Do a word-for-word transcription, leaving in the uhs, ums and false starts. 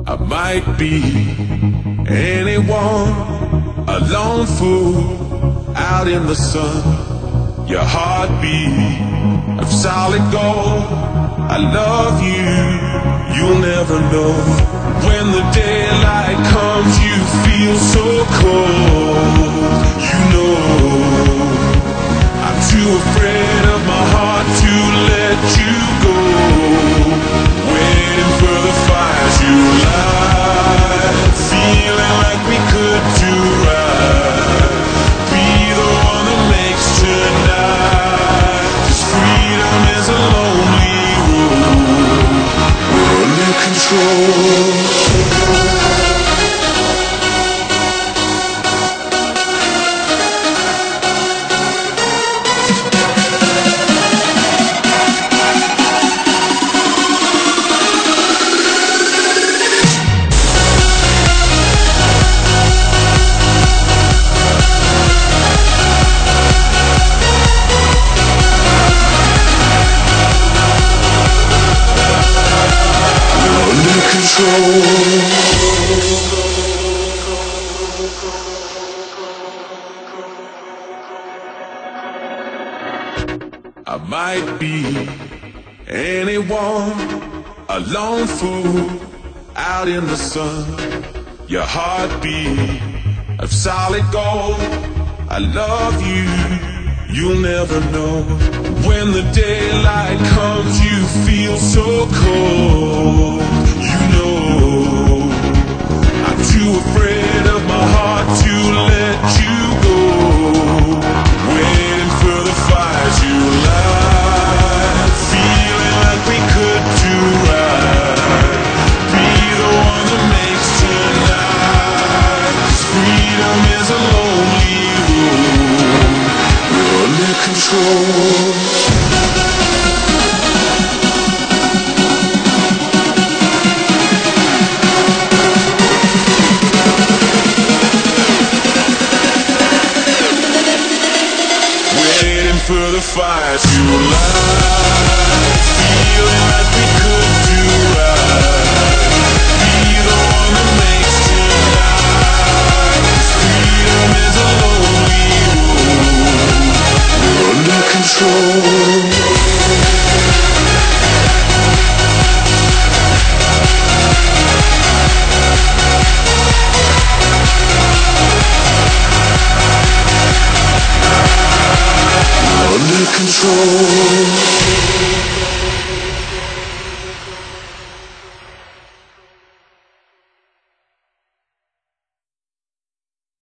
I might be anyone, a lone fool out in the sun. Your heartbeat of solid gold. I love you, you'll never know. When the daylight comes, you feel so cold. You know I'm too afraid of my heart to let you go. Waiting for the fire to light, feeling like we could do right. Be the one that makes tonight. 'Cause freedom is a lonely road. We're under control. I might be anyone, a lone fool out in the sun. Your heartbeat of solid gold. I love you, you'll never know. When the daylight comes, you feel so cold. You know I'm too afraid of my heart to let you go. Waiting for the fire to light, feeling like we could do right. Be the one that makes tonight. 'Cause freedom is a lonely road. We're under control. For the fire to light, feeling like we could do right. Be the one that makes tonight. 'Cause freedom is a lonely road. We're under control. Under control.